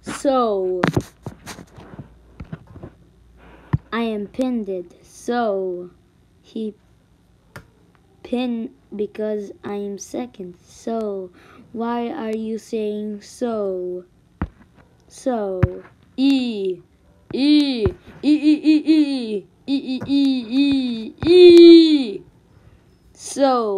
So I am pinned. So he pinned because I am second. So why are you saying so? So E E E E E E E E E E E. So